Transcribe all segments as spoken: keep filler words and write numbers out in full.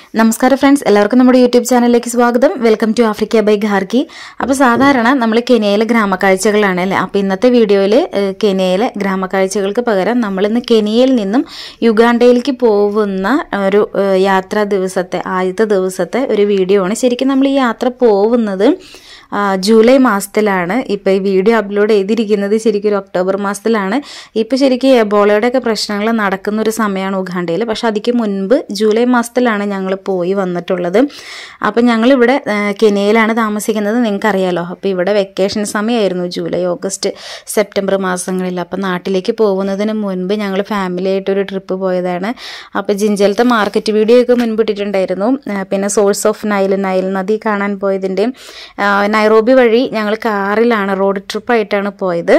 നമസ്കാരം ഫ്രണ്ട്സ്, എല്ലാവർക്കും നമ്മുടെ യൂട്യൂബ് ചാനലിലേക്ക് സ്വാഗതം. Welcome to Africa by Garki. അപ്പോൾ സാധാരണ നമ്മൾ കെനിയയിലെ ഗ്രാമക്കാഴ്ചകളാണ് അല്ലേ. അപ്പോൾ ഇന്നത്തെ വീഡിയോയിൽ കെനിയയിലെ ഗ്രാമക്കാഴ്ചകൾക്ക് പകരം നമ്മളിന്ന് കെനിയയിൽ നിന്നും യുഗാണ്ടയിലേക്ക് പോകുന്ന ഒരു യാത്രാ ദിവസത്തെ ആദ്യത്തെ ദിവസത്തെ ഒരു വീഡിയോ ആണ്. ശരിക്കും നമ്മൾ ഈ യാത്ര പോകുന്നത് ജൂലൈ മാസത്തിലാണ്. ഇപ്പോൾ ഈ വീഡിയോ അപ്ലോഡ് ചെയ്തിരിക്കുന്നത് ശരിക്കും ഒരു ഒക്ടോബർ മാസത്തിലാണ്. ഇപ്പോൾ ശരിക്കും എബോളയുടെയൊക്കെ പ്രശ്നങ്ങൾ നടക്കുന്ന ഒരു സമയമാണ് ഉഗാണ്ടയിൽ. പക്ഷെ അതിക്ക് മുൻപ് ജൂലൈ മാസത്തിലാണ് ഞങ്ങൾ പോയി വന്നിട്ടുള്ളത്. അപ്പം ഞങ്ങളിവിടെ കെനിയയിലാണ് താമസിക്കുന്നത്, നിങ്ങൾക്കറിയാലോ. അപ്പോൾ ഇവിടെ വെക്കേഷൻ സമയമായിരുന്നു ജൂലൈ ഓഗസ്റ്റ് സെപ്റ്റംബർ മാസങ്ങളിൽ. അപ്പം നാട്ടിലേക്ക് പോകുന്നതിന് മുൻപ് ഞങ്ങൾ ഫാമിലി ആയിട്ടൊരു ട്രിപ്പ് പോയതാണ്. അപ്പോൾ ജിഞ്ചലത്തെ മാർക്കറ്റ് വീഡിയോ ഒക്കെ മുൻപ് ഇട്ടിട്ടുണ്ടായിരുന്നു. പിന്നെ സോഴ്സ് ഓഫ് നൈൽ നൈൽ നദി കാണാൻ പോയതിൻ്റെയും നൈറോബി വഴി ഞങ്ങൾ കാറിലാണ് റോഡ് ട്രിപ്പായിട്ടാണ് പോയത്.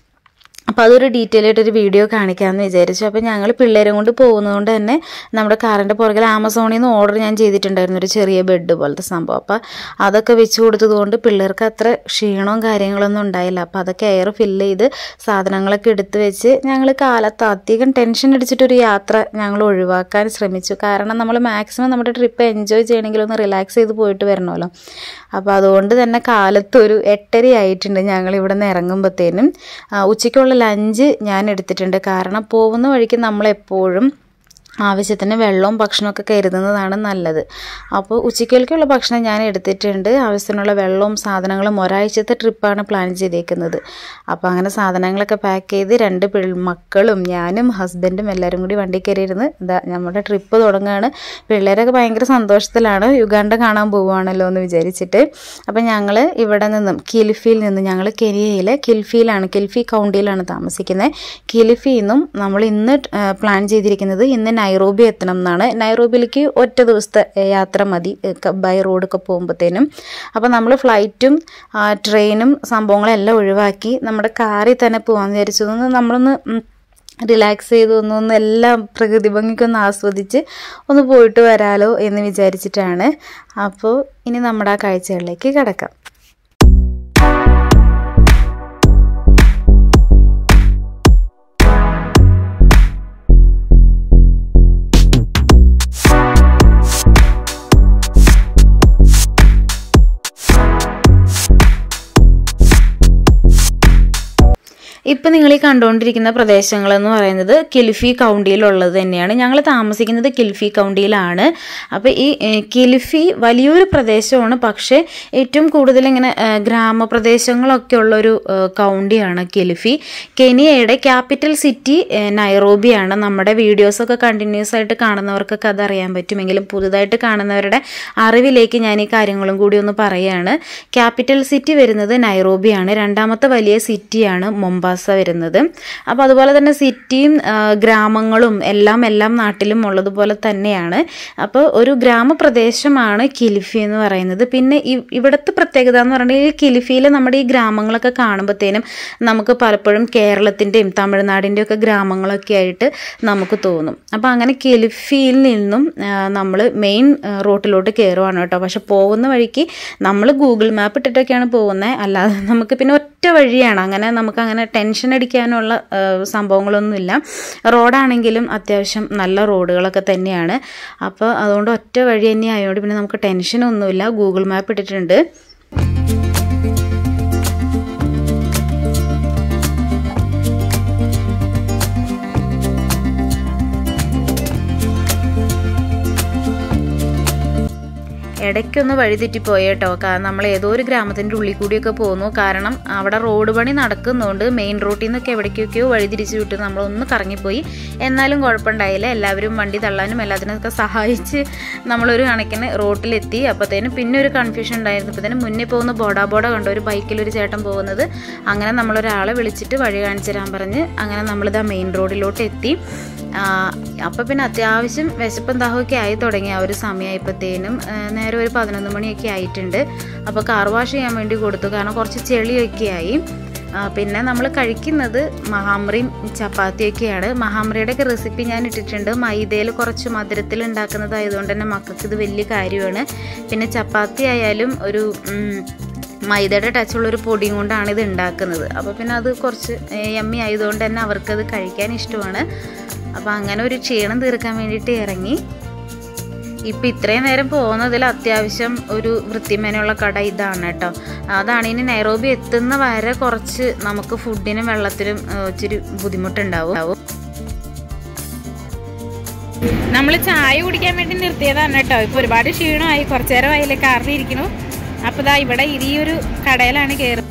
അപ്പോൾ അതൊരു ഡീറ്റെയിൽ ആയിട്ടൊരു വീഡിയോ കാണിക്കാമെന്ന് വിചാരിച്ചു. അപ്പോൾ ഞങ്ങൾ പിള്ളേരും കൊണ്ട് പോകുന്നതുകൊണ്ട് തന്നെ നമ്മുടെ കാറിൻ്റെ പുറകിൽ ആമസോണിൽ നിന്ന് ഓർഡർ ഞാൻ ചെയ്തിട്ടുണ്ടായിരുന്നു, ഒരു ചെറിയ ബെഡ് പോലത്തെ സംഭവം. അപ്പോൾ അതൊക്കെ വെച്ച് കൊടുത്തതുകൊണ്ട് പിള്ളേർക്ക് അത്ര ക്ഷീണവും കാര്യങ്ങളൊന്നും ഉണ്ടായില്ല. അപ്പോൾ അതൊക്കെ എയർ ഫില്ല് ചെയ്ത് സാധനങ്ങളൊക്കെ എടുത്ത് വെച്ച് ഞങ്ങൾ കാലത്ത് അധികം ടെൻഷൻ അടിച്ചിട്ടൊരു യാത്ര ഞങ്ങൾ ഒഴിവാക്കാൻ ശ്രമിച്ചു. കാരണം നമ്മൾ മാക്സിമം നമ്മുടെ ട്രിപ്പ് എൻജോയ് ചെയ്യണമെങ്കിൽ ഒന്ന് റിലാക്സ് ചെയ്ത് പോയിട്ട് വരണമല്ലോ. അപ്പോൾ അതുകൊണ്ട് തന്നെ കാലത്ത് ഒരു എട്ടര ആയിട്ടുണ്ട് ഞങ്ങൾ ഇവിടെ നിന്ന് ഇറങ്ങുമ്പോഴത്തേനും. ഉച്ചയ്ക്കുള്ള ലഞ്ച് ഞാൻ എടുത്തിട്ടുണ്ട്. കാരണം പോകുന്ന വഴിക്ക് നമ്മളെപ്പോഴും ആവശ്യത്തിന് വെള്ളവും ഭക്ഷണമൊക്കെ കരുതുന്നതാണ് നല്ലത്. അപ്പോൾ ഉച്ചയ്ക്കേക്കുള്ള ഭക്ഷണം ഞാൻ എടുത്തിട്ടുണ്ട്. ആവശ്യത്തിനുള്ള വെള്ളവും സാധനങ്ങളും ഒരാഴ്ചത്തെ ട്രിപ്പാണ് പ്ലാൻ ചെയ്തേക്കുന്നത്. അപ്പോൾ അങ്ങനെ സാധനങ്ങളൊക്കെ പാക്ക് ചെയ്ത് രണ്ട് മക്കളും ഞാനും ഹസ്ബൻഡും എല്ലാവരും കൂടി വണ്ടി കയറിയിരുന്ന് ഇതാ നമ്മുടെ ട്രിപ്പ് തുടങ്ങുകയാണ്. പിള്ളേരൊക്കെ ഭയങ്കര സന്തോഷത്തിലാണ്, യുഗാണ്ട കാണാൻ പോവുകയാണല്ലോ എന്ന് വിചാരിച്ചിട്ട്. അപ്പോൾ ഞങ്ങൾ ഇവിടെ നിന്നും കിലിഫിയിൽ നിന്ന് ഞങ്ങൾ കെനിയയിലെ കിലിഫിയിലാണ് കിലിഫി കൗണ്ടിയിലാണ് താമസിക്കുന്നത്. കിലിഫിയിൽ നിന്നും നമ്മൾ ഇന്ന് പ്ലാൻ ചെയ്തിരിക്കുന്നത് ഇന്ന് നൈറോബി എത്തണം എന്നാണ്. നൈറോബിയിലേക്ക് ഒറ്റ ദിവസത്തെ യാത്ര മതി ബൈ റോഡൊക്കെ പോകുമ്പോഴത്തേനും. അപ്പോൾ നമ്മൾ ഫ്ലൈറ്റും ട്രെയിനും സംഭവങ്ങളെല്ലാം ഒഴിവാക്കി നമ്മുടെ കാറിൽ തന്നെ പോകാമെന്ന് വിചാരിച്ചു. നമ്മളൊന്ന് റിലാക്സ് ചെയ്ത് ഒന്നൊന്ന് എല്ലാം പ്രകൃതി ഭംഗിക്കൊന്ന് ആസ്വദിച്ച് ഒന്ന് പോയിട്ട് വരാലോ എന്ന് വിചാരിച്ചിട്ടാണ്. അപ്പോൾ ഇനി നമ്മുടെ ആ കാഴ്ചകളിലേക്ക് കിടക്കാം. ഇപ്പം നിങ്ങൾ ഈ കണ്ടുകൊണ്ടിരിക്കുന്ന പ്രദേശങ്ങളെന്ന് പറയുന്നത് കിലിഫി കൗണ്ടിയിലുള്ളത് തന്നെയാണ്. ഞങ്ങൾ താമസിക്കുന്നത് കിലിഫി കൗണ്ടിയിലാണ്. അപ്പോൾ ഈ കിലിഫി വലിയൊരു പ്രദേശമാണ്, പക്ഷേ ഏറ്റവും കൂടുതൽ ഇങ്ങനെ ഗ്രാമപ്രദേശങ്ങളൊക്കെ ഉള്ളൊരു കൗണ്ടിയാണ് കിലിഫി. കെനിയയുടെ ക്യാപിറ്റൽ സിറ്റി നൈറോബിയാണ്. നമ്മുടെ വീഡിയോസൊക്കെ കണ്ടിന്യൂസ് ആയിട്ട് കാണുന്നവർക്കൊക്കെ അതറിയാൻ പറ്റുമെങ്കിലും പുതുതായിട്ട് കാണുന്നവരുടെ അറിവിലേക്ക് ഞാൻ ഈ കാര്യങ്ങളും കൂടി ഒന്ന് പറയുകയാണ്. ക്യാപിറ്റൽ സിറ്റി വരുന്നത് നൈറോബിയാണ്. രണ്ടാമത്തെ വലിയ സിറ്റിയാണ് മോംബാസ വരുന്നത്. അപ്പോൾ അതുപോലെ തന്നെ സിറ്റിയും ഗ്രാമങ്ങളും എല്ലാം എല്ലാം നാട്ടിലും ഉള്ളതുപോലെ തന്നെയാണ്. അപ്പോൾ ഒരു ഗ്രാമപ്രദേശമാണ് കിലിഫി എന്ന് പറയുന്നത്. പിന്നെ ഇവിടുത്തെ പ്രത്യേകത എന്ന് പറഞ്ഞാൽ ഈ കിലിഫിയിലെ നമ്മുടെ ഈ ഗ്രാമങ്ങളൊക്കെ കാണുമ്പോഴത്തേനും നമുക്ക് പലപ്പോഴും കേരളത്തിൻ്റെയും തമിഴ്നാടിൻ്റെയും ഒക്കെ ഗ്രാമങ്ങളൊക്കെ ആയിട്ട് നമുക്ക് തോന്നും. അപ്പോൾ അങ്ങനെ കിലിഫിയിൽ നിന്നും നമ്മൾ മെയിൻ റൂട്ടിലോട്ട് കയറുവാണ് കേട്ടോ. പക്ഷെ പോകുന്ന വഴിക്ക് നമ്മൾ ഗൂഗിൾ മാപ്പ് ഇട്ടിട്ടൊക്കെയാണ് പോകുന്നത്, അല്ലാതെ നമുക്ക് പിന്നെ ഒറ്റ വഴിയാണ്. അങ്ങനെ നമുക്ക് അങ്ങനെ ടെൻഷൻ അടിക്കാനുള്ള സംഭവങ്ങളൊന്നുമില്ല. റോഡാണെങ്കിലും അത്യാവശ്യം നല്ല റോഡുകളൊക്കെ തന്നെയാണ്. അപ്പോൾ അതുകൊണ്ട് ഒറ്റ വഴി തന്നെ ആയതുകൊണ്ട് പിന്നെ നമുക്ക് ടെൻഷനൊന്നുമില്ല. ഗൂഗിൾ മാപ്പ് ഇട്ടിട്ടുണ്ട്. ഇടയ്ക്കൊന്ന് വഴിതെറ്റിപ്പോയി കേട്ടോ. കാരണം നമ്മൾ ഏതോ ഒരു ഗ്രാമത്തിൻ്റെ ഉള്ളിൽ കൂടിയൊക്കെ പോകുന്നു. കാരണം അവിടെ റോഡ് പണി നടക്കുന്നതുകൊണ്ട് മെയിൻ റൂട്ടിൽ നിന്നൊക്കെ എവിടേക്കൊക്കെയോ വഴിതിരിച്ച് വിട്ട് നമ്മളൊന്ന് കറങ്ങിപ്പോയി. എന്നാലും കുഴപ്പമുണ്ടായില്ല. എല്ലാവരും വണ്ടി തള്ളാനും എല്ലാത്തിനൊക്കെ സഹായിച്ച് നമ്മളൊരു കണക്കിന് റോട്ടിലെത്തി. അപ്പോഴത്തേനും പിന്നെ ഒരു കൺഫ്യൂഷൻ ഉണ്ടായിരുന്നു. അപ്പോഴത്തേനും മുന്നേ പോകുന്ന ബോഡാ ബോഡ കണ്ടു, ഒരു ബൈക്കിലൊരു ചേട്ടൻ പോകുന്നത്. അങ്ങനെ നമ്മളൊരാളെ വിളിച്ചിട്ട് വഴി കാണിച്ചു തരാൻ പറഞ്ഞ് അങ്ങനെ നമ്മളിതാ മെയിൻ റോഡിലോട്ട് എത്തി. അപ്പോൾ പിന്നെ അത്യാവശ്യം വിശപ്പും ദാഹമൊക്കെ ആയി തുടങ്ങി. ആ ഒരു സമയമായപ്പോഴത്തേനും നേരെ ഒരു പതിനൊന്ന് മണിയൊക്കെ ആയിട്ടുണ്ട്. അപ്പോൾ കാർ വാഷ് ചെയ്യാൻ വേണ്ടി കൊടുത്തു, കാരണം കുറച്ച് ചെളിയൊക്കെ ആയി. പിന്നെ നമ്മൾ കഴിക്കുന്നത് മഹാമ്രിയും ചപ്പാത്തിയൊക്കെയാണ്. മഹാമ്രിയുടെയൊക്കെ റെസിപ്പി ഞാൻ ഇട്ടിട്ടുണ്ട്. മൈദയിൽ കുറച്ച് മധുരത്തിൽ ഉണ്ടാക്കുന്നതായതുകൊണ്ട് തന്നെ മക്കൾക്ക് ഇത് വലിയ കാര്യമാണ്. പിന്നെ ചപ്പാത്തി ആയാലും ഒരു മൈദയുടെ ടച്ചുള്ളൊരു പൊടിയും കൊണ്ടാണ് ഇത് ഉണ്ടാക്കുന്നത്. അപ്പോൾ പിന്നെ അത് കുറച്ച് യമ്മി ആയതുകൊണ്ട് തന്നെ അവർക്കത് കഴിക്കാൻ ഇഷ്ടമാണ്. അപ്പോൾ അങ്ങനെ ഒരു ക്ഷീണം തീർക്കാൻ വേണ്ടിയിട്ട് ഇറങ്ങി. ഇപ്പം ഇത്രയും നേരം പോകുന്നതിൽ അത്യാവശ്യം ഒരു വൃത്തിമേനുള്ള കട ഇതാണ് കേട്ടോ. അതാണ് ഇനി നൈറോബി എത്തുന്ന വരെ കുറച്ച് നമുക്ക് ഫുഡിനും വെള്ളത്തിനും ഇച്ചിരി ബുദ്ധിമുട്ടുണ്ടാവും. നമ്മൾ ചായ കുടിക്കാൻ വേണ്ടി നിർത്തിയതാണ് കേട്ടോ. ഇപ്പോൾ ഒരുപാട് ക്ഷീണമായി, കുറച്ചു നേരം അതിലെ കാറിലിരിക്കണു. അപ്പോൾ ഇതാ ഇവിടെ ഈ ഒരു കടയിലാണ് കയറുന്നത്.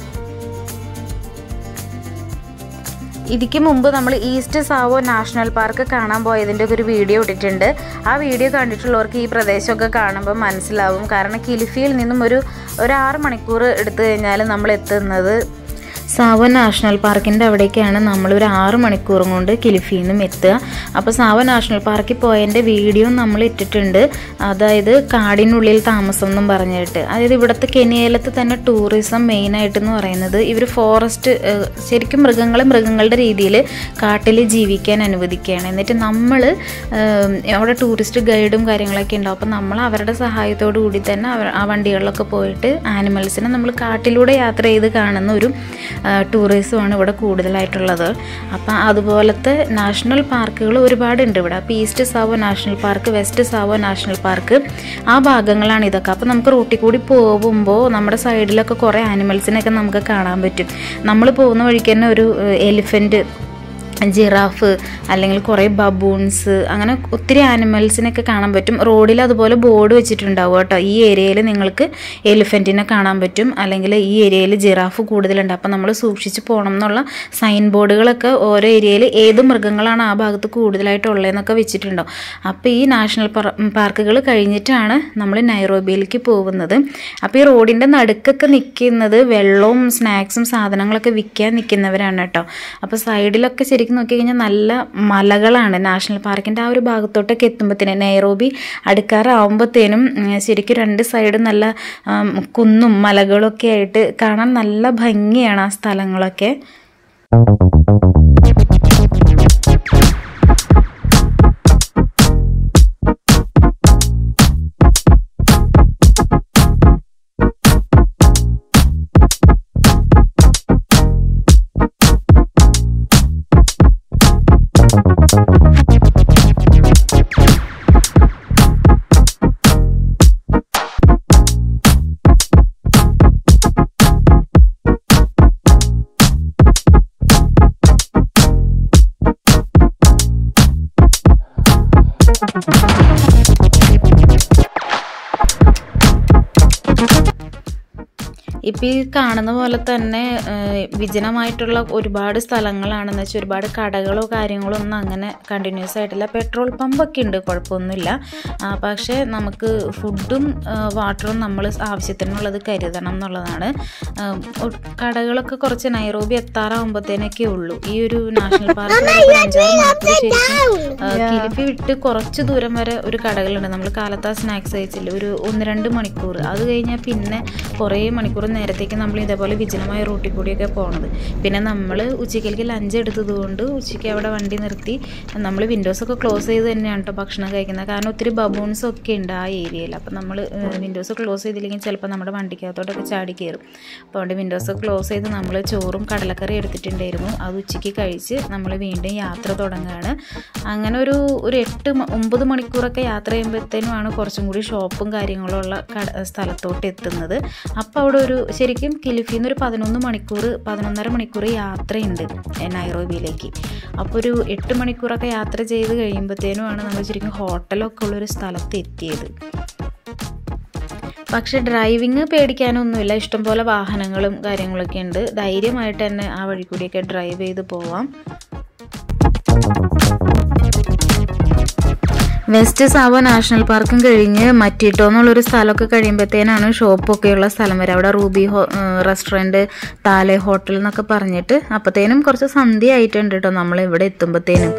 ഇതിക്ക് മുമ്പ് നമ്മൾ ഈസ്റ്റ് സാവോ നാഷണൽ പാർക്ക് കാണാൻ പോയതിൻ്റെ ഒക്കെ ഒരു വീഡിയോ ഇട്ടിട്ടുണ്ട്. ആ വീഡിയോ കണ്ടിട്ടുള്ളവർക്ക് ഈ പ്രദേശമൊക്കെ കാണുമ്പോൾ മനസ്സിലാവും. കാരണം കിലിഫിയിൽ നിന്നും ഒരു ഒരു ആറ് മണിക്കൂർ എടുത്തു കഴിഞ്ഞാൽ നമ്മൾ എത്തുന്നത് സാവോ നാഷണൽ പാർക്കിൻ്റെ അവിടേക്കാണ്. നമ്മളൊരു ആറ് മണിക്കൂറും കൊണ്ട് കിലിഫിയിൽ നിന്നും എത്തുക. അപ്പോൾ സാവോ നാഷണൽ പാർക്കിൽ പോയതിൻ്റെ വീഡിയോ നമ്മൾ ഇട്ടിട്ടുണ്ട്. അതായത് കാടിനുള്ളിൽ താമസം എന്നും പറഞ്ഞിട്ട്. അതായത് ഇവിടുത്തെ കെനിയയിലത്ത് തന്നെ ടൂറിസം മെയിനായിട്ടെന്ന് പറയുന്നത് ഇവർ ഫോറസ്റ്റ് ശരിക്കും മൃഗങ്ങളെ മൃഗങ്ങളുടെ രീതിയിൽ കാട്ടിൽ ജീവിക്കാൻ അനുവദിക്കുകയാണ്. എന്നിട്ട് നമ്മൾ അവിടെ ടൂറിസ്റ്റ് ഗൈഡും കാര്യങ്ങളൊക്കെ ഉണ്ടാവും. അപ്പോൾ നമ്മൾ അവരുടെ സഹായത്തോടു കൂടി തന്നെ അവർ ആ വണ്ടികളിലൊക്കെ പോയിട്ട് ആനിമൽസിനെ നമ്മൾ കാട്ടിലൂടെ യാത്ര ചെയ്ത് കാണുന്ന ഒരു ടൂറിസമാണ് ഇവിടെ കൂടുതലായിട്ടുള്ളത്. അപ്പം അതുപോലത്തെ നാഷണൽ പാർക്കുകൾ ഒരുപാടുണ്ട് ഇവിടെ. അപ്പോൾ East Tsavo National Park, West Tsavo National Park, ആ ഭാഗങ്ങളാണ് ഇതൊക്കെ. അപ്പോൾ നമുക്ക് റൂട്ടിൽ കൂടി പോകുമ്പോൾ നമ്മുടെ സൈഡിലൊക്കെ കുറേ ആനിമൽസിനൊക്കെ നമുക്ക് കാണാൻ പറ്റും. നമ്മൾ പോകുന്ന വഴിക്ക് തന്നെ ഒരു എലിഫൻറ്റ്, ജിറാഫ്, അല്ലെങ്കിൽ കുറേ ബബൂൺസ്, അങ്ങനെ ഒത്തിരി ആനിമൽസിനൊക്കെ കാണാൻ പറ്റും. റോഡിൽ അതുപോലെ ബോർഡ് വെച്ചിട്ടുണ്ടാവും കേട്ടോ. ഈ ഏരിയയിൽ നിങ്ങൾക്ക് എലിഫൻറ്റിനെ കാണാൻ പറ്റും, അല്ലെങ്കിൽ ഈ ഏരിയയിൽ ജിറാഫ് കൂടുതലുണ്ട്. അപ്പോൾ നമ്മൾ സൂക്ഷിച്ച് പോകണം എന്നുള്ള സൈൻ ബോർഡുകളൊക്കെ ഓരോ ഏരിയയിൽ ഏത് മൃഗങ്ങളാണ് ആ ഭാഗത്ത് കൂടുതലായിട്ടുള്ളതെന്നൊക്കെ വെച്ചിട്ടുണ്ടാവും. അപ്പോൾ ഈ നാഷണൽ പാർക്കുകൾ കഴിഞ്ഞിട്ടാണ് നമ്മൾ നൈറോബിയിലേക്ക് പോകുന്നത്. അപ്പോൾ ഈ റോഡിൻ്റെ നടുക്കൊക്കെ നിൽക്കുന്നത് വെള്ളവും സ്നാക്സും സാധനങ്ങളൊക്കെ വിൽക്കാൻ നിൽക്കുന്നവരാണ് കേട്ടോ. അപ്പോൾ സൈഡിലൊക്കെ ശരിക്കും നോക്കി കഴിഞ്ഞാൽ നല്ല മലകളാണ്. നാഷണൽ പാർക്കിൻ്റെ ആ ഒരു ഭാഗത്തോട്ടൊക്കെ എത്തുമ്പോഴത്തേനും നൈറോബി അടുക്കാറാവുമ്പോഴത്തേനും ശരിക്കും രണ്ട് സൈഡും നല്ല കുന്നും മലകളൊക്കെ ആയിട്ട് കാണാൻ നല്ല ഭംഗിയാണ് ആ സ്ഥലങ്ങളൊക്കെ. ഇപ്പം ഈ കാണുന്ന പോലെ തന്നെ വിജനമായിട്ടുള്ള ഒരുപാട് സ്ഥലങ്ങളാണെന്ന് വെച്ചാൽ ഒരുപാട് കടകളോ കാര്യങ്ങളോ ഒന്നും അങ്ങനെ കണ്ടിന്യൂസ് ആയിട്ടില്ല. പെട്രോൾ പമ്പൊക്കെ ഉണ്ട്, കുഴപ്പമൊന്നുമില്ല. പക്ഷേ നമുക്ക് ഫുഡും വാട്ടറും നമ്മൾ ആവശ്യത്തിനുള്ളത് കരുതണം എന്നുള്ളതാണ്. കടകളൊക്കെ കുറച്ച് നൈറോബി എത്താറാകുമ്പോഴത്തേനൊക്കെ ഉള്ളൂ. ഈ ഒരു നാഷണൽ പാർക്ക് അഞ്ചാറ് മണിക്കൂർ ശരിക്കും കിലിഫി വിട്ട് കുറച്ച് ദൂരം വരെ ഒരു കടകളുണ്ട്. നമ്മൾ കാലത്താ സ്നാക്സ് കഴിച്ചില്ല, ഒരു ഒന്ന് രണ്ട് മണിക്കൂർ. അത് കഴിഞ്ഞാൽ പിന്നെ കുറേ മണിക്കൂർ നേരത്തേക്ക് നമ്മൾ ഇതേപോലെ വിജനമായ റൂട്ടിൽ കൂടിയൊക്കെ പോകണത്. പിന്നെ നമ്മൾ ഉച്ചയ്ക്ക് ലഞ്ച് എടുത്തത് കൊണ്ട് ഉച്ചയ്ക്ക് അവിടെ വണ്ടി നിർത്തി നമ്മൾ വിൻഡോസൊക്കെ ക്ലോസ് ചെയ്ത് തന്നെയാണ് കേട്ടോ ഭക്ഷണം കഴിക്കുന്നത്. കാരണം ഒത്തിരി ബബൂൺസ് ഒക്കെ ഉണ്ട് ആ ഏരിയയിൽ. അപ്പം നമ്മൾ വിൻഡോസ് ക്ലോസ് ചെയ്തില്ലെങ്കിൽ ചിലപ്പോൾ നമ്മുടെ വണ്ടിക്കകത്തോട്ടൊക്കെ ചാടി കയറും. അപ്പോൾ അതുകൊണ്ട് വിൻഡോസ് ക്ലോസ് ചെയ്ത് നമ്മൾ ചോറും കടലക്കറി എടുത്തിട്ടുണ്ടായിരുന്നു. അത് ഉച്ചയ്ക്ക് കഴിച്ച് നമ്മൾ വീണ്ടും യാത്ര തുടങ്ങുകയാണ്. അങ്ങനെ ഒരു ഒരു എട്ട് ഒമ്പത് മണിക്കൂറൊക്കെ യാത്ര ചെയ്യുമ്പോഴത്തേനുമാണ് കുറച്ചും കൂടി ഷോപ്പും കാര്യങ്ങളും ഉള്ള സ്ഥലത്തോട്ട് എത്തുന്നത്. അപ്പോൾ അവിടെ ഒരു ശരിക്കും കിലിഫിൽ നിന്ന് ഒരു പതിനൊന്ന് മണിക്കൂർ പതിനൊന്നര മണിക്കൂർ യാത്രയുണ്ട് നൈറോബിയിലേക്ക്. അപ്പോൾ ഒരു എട്ട് മണിക്കൂറൊക്കെ യാത്ര ചെയ്ത് കഴിയുമ്പോഴത്തേനുമാണ് നമ്മൾ ശരിക്കും ഹോട്ടലൊക്കെ ഉള്ളൊരു സ്ഥലത്ത് എത്തിയത്. പക്ഷെ ഡ്രൈവിങ് പേടിക്കാനൊന്നുമില്ല, ഇഷ്ടംപോലെ വാഹനങ്ങളും കാര്യങ്ങളൊക്കെ ഉണ്ട്. ധൈര്യമായിട്ട് തന്നെ ആ വഴി കൂടിയൊക്കെ ഡ്രൈവ് ചെയ്ത് പോവാം. വെസ്റ്റ് സാവോ നാഷണൽ പാർക്കും കഴിഞ്ഞ് മറ്റിട്ടോ എന്നുള്ളൊരു സ്ഥലമൊക്കെ കഴിയുമ്പോഴത്തേനാണ് ഷോപ്പൊക്കെയുള്ള സ്ഥലം വരെ. അവിടെ റൂബി ഹോ റെസ്റ്റോറൻറ്റ്, താലെ ഹോട്ടൽ എന്നൊക്കെ പറഞ്ഞിട്ട് അപ്പോഴത്തേനും കുറച്ച് സന്ധ്യ ആയിട്ടുണ്ട് കേട്ടോ നമ്മൾ ഇവിടെ എത്തുമ്പോഴത്തേനും.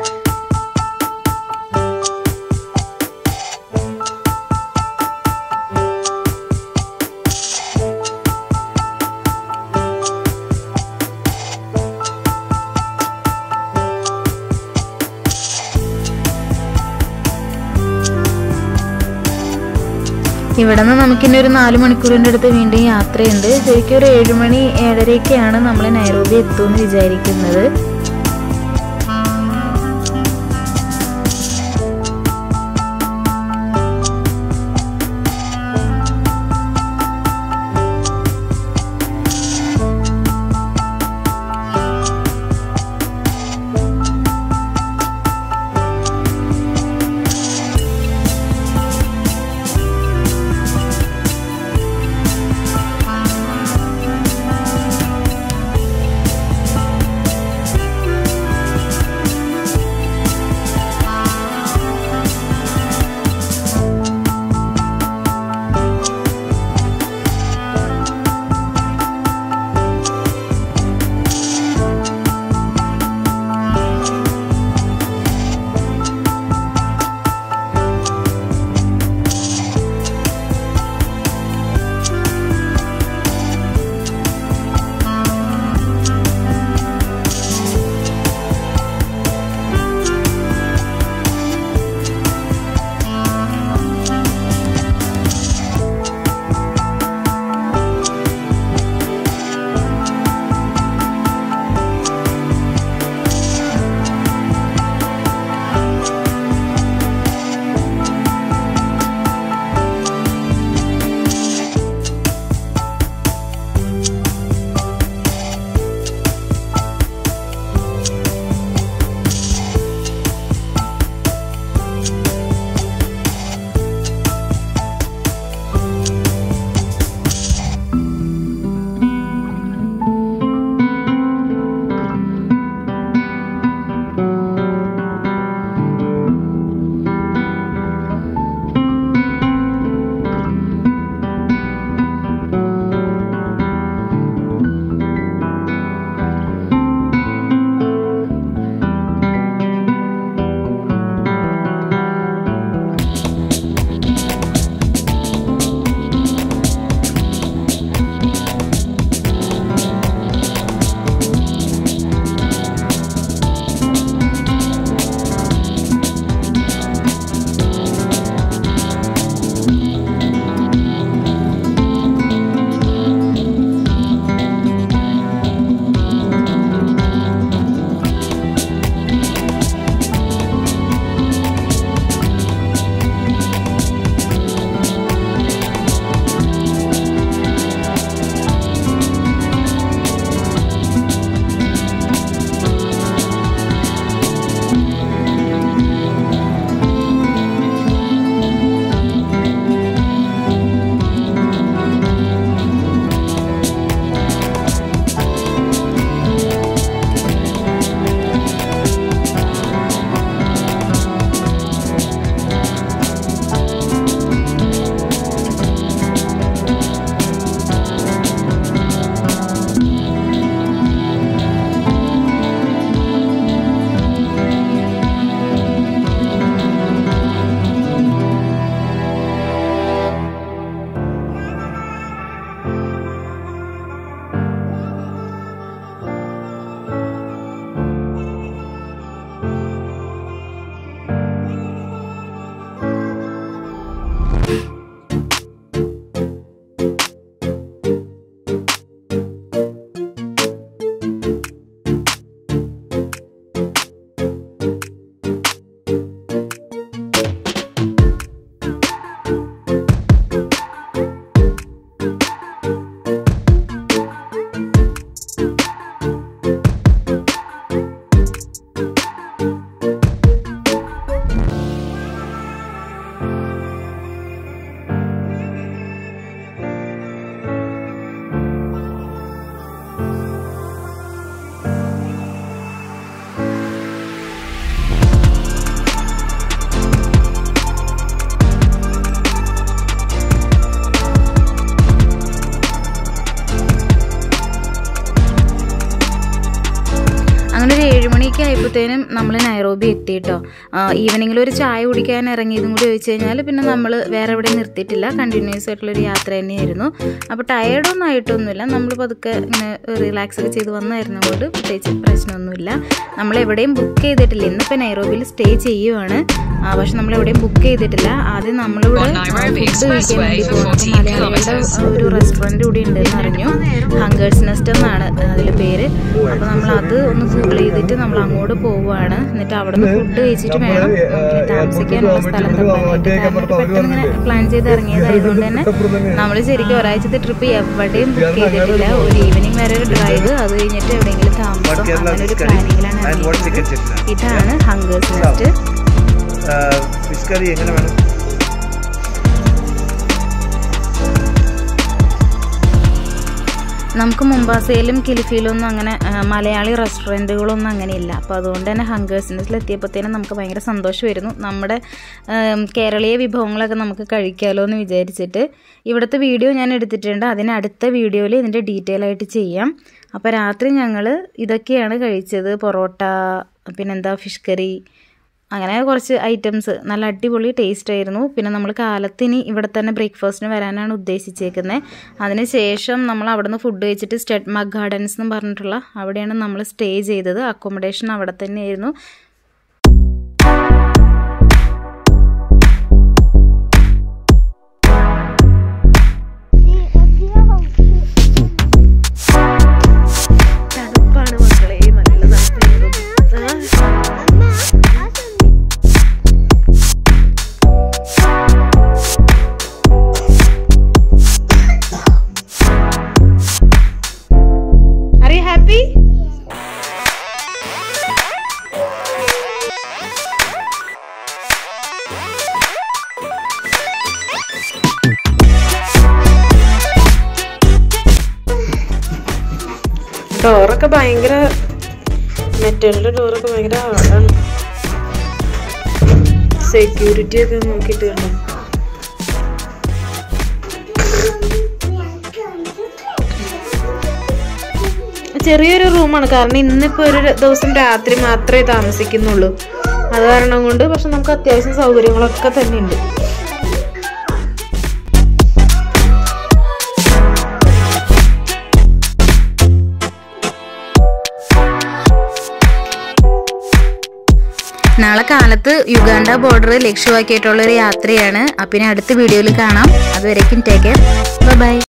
ഇവിടെ നിന്ന് നമുക്കിനി ഒരു നാല് മണിക്കൂറിൻ്റെ അടുത്ത് വീണ്ടും യാത്രയുണ്ട്. ശരിക്കും ഒരു ഏഴുമണി ഏഴരയൊക്കെയാണ് നമ്മൾ നൈറോബി എത്തുമെന്ന് വിചാരിക്കുന്നത്. മണിയൊക്കെ ആയപ്പോഴത്തേനും നമ്മൾ നൈറോബി എത്തിയിട്ടോ. ഈവനിങ്ങിൽ ഒരു ചായ കുടിക്കാൻ ഇറങ്ങിയതും കൂടി ചോദിച്ചു കഴിഞ്ഞാൽ പിന്നെ നമ്മൾ വേറെ എവിടെ നിർത്തിയിട്ടില്ല. കണ്ടിന്യൂസ് ആയിട്ടുള്ളൊരു യാത്ര തന്നെയായിരുന്നു. അപ്പോൾ ടയേർഡൊന്നും ആയിട്ടൊന്നുമില്ല. നമ്മൾ പതുക്കെ ഇങ്ങനെ റിലാക്സ് ഒക്കെ ചെയ്ത് വന്നായിരുന്നു കൊണ്ട് പ്രത്യേകിച്ച് പ്രശ്നമൊന്നുമില്ല. നമ്മളെവിടെയും ബുക്ക് ചെയ്തിട്ടില്ല. ഇന്നിപ്പോൾ നൈറോബിയിൽ സ്റ്റേ ചെയ്യുവാണ്. പക്ഷെ നമ്മളെവിടെയും ബുക്ക് ചെയ്തിട്ടില്ല. ആദ്യം നമ്മളിവിടെ ഫുഡ് കഴിക്കാൻ വേണ്ടി പോകുന്നത് മലയാളികളുടെ ഒരു റെസ്റ്റോറൻറ്റ് കൂടി ഉണ്ടെന്ന് അറിഞ്ഞു. ഹങ്കേഴ്സ് നെസ്റ്റ് എന്നാണ് അതിൽ പേര്. അപ്പോൾ നമ്മൾ അത് ഒന്ന് ഗൂഗിൾ ചെയ്തിട്ട് നമ്മൾ അങ്ങോട്ട് പോവുകയാണ്. എന്നിട്ട് അവിടെ നിന്ന് ഫുഡ് കഴിച്ചിട്ട് വേണം താമസിക്കാനുള്ള സ്ഥലം തപ്പാനായിട്ട്. കാരണം പെട്ടെന്ന് ഇങ്ങനെ പ്ലാൻ ചെയ്ത് ഇറങ്ങിയതായതുകൊണ്ട് തന്നെ നമ്മൾ ശരിക്കും ഒരാഴ്ചത്തെ ട്രിപ്പ് എവിടെയും ബുക്ക് ചെയ്തിട്ടില്ല. ഒരു ഈവനിങ് വരെ ഒരു ഡ്രൈവ്, അത് കഴിഞ്ഞിട്ട് എവിടെയെങ്കിലും താമസം, അങ്ങനെ ഒരു പ്ലാനിങ്ങിലാണ് ഇറങ്ങിയത്. ഇതാണ് ഹങ്കേഴ്സ് നെസ്റ്റ്. ഫിഷ് കറി എങ്ങനെ വേണം? നമുക്ക് മുംബാസയിലും കിലിഫിയിലൊന്നും അങ്ങനെ മലയാളി റെസ്റ്റോറൻറ്റുകളൊന്നും അങ്ങനെയില്ല. അപ്പോൾ അതുകൊണ്ട് തന്നെ ഹങ്കേഴ്സ് നെസ്റ്റിൽ എത്തിയപ്പോഴത്തേനും നമുക്ക് ഭയങ്കര സന്തോഷമായിരുന്നു. നമ്മുടെ കേരളീയ വിഭവങ്ങളൊക്കെ നമുക്ക് കഴിക്കാമല്ലോ എന്ന് വിചാരിച്ചിട്ട് ഇവിടുത്തെ വീഡിയോ ഞാൻ എടുത്തിട്ടുണ്ട്. അതിന് അടുത്ത വീഡിയോയിൽ ഇതിൻ്റെ ഡീറ്റെയിൽ ആയിട്ട് ചെയ്യാം. അപ്പോൾ രാത്രി ഞങ്ങൾ ഇതൊക്കെയാണ് കഴിച്ചത്. പൊറോട്ട, പിന്നെന്താ ഫിഷ് കറി, അങ്ങനെ കുറച്ച് ഐറ്റംസ്. നല്ല അടിപൊളി ടേസ്റ്റ് ആയിരുന്നു. പിന്നെ നമ്മൾ കാലത്തിന് ഇവിടെ തന്നെ ബ്രേക്ക്ഫാസ്റ്റിന് വരാനാണ് ഉദ്ദേശിച്ചേക്കുന്നത്. അതിന് ശേഷം നമ്മൾ അവിടെ നിന്ന് ഫുഡ് കഴിച്ചിട്ട് സ്റ്റെഡ്മാർക്ക് ഗാർഡൻസ് എന്ന് പറഞ്ഞിട്ടുള്ള അവിടെയാണ് നമ്മൾ സ്റ്റേ ചെയ്തത്. അക്കോമഡേഷൻ അവിടെ തന്നെയായിരുന്നു. ഡോറൊക്കെ ഭയങ്കര മെറ്റലിന്റെ ഡോറൊക്കെ ഭയങ്കര ഹാർഡാണ്. സെക്യൂരിറ്റി ഒക്കെ നോക്കിയിട്ട് കണ്ടോ. ചെറിയൊരു റൂമാണ്. കാരണം ഇന്നിപ്പോൾ ഒരു ദിവസം രാത്രി മാത്രമേ താമസിക്കുന്നുള്ളൂ. അത് കാരണം കൊണ്ട് പക്ഷെ നമുക്ക് അത്യാവശ്യം സൗകര്യങ്ങളൊക്കെ തന്നെ ഉണ്ട്. നാളെ കാലത്ത് യുഗാണ്ട ബോർഡർ ലക്ഷ്യമാക്കിയിട്ടുള്ളൊരു യാത്രയാണ്. അപ്പം ഇനി അടുത്ത വീഡിയോയിൽ കാണാം. അതുവരേക്കും ടേക്ക് കെയർ. Bye bye.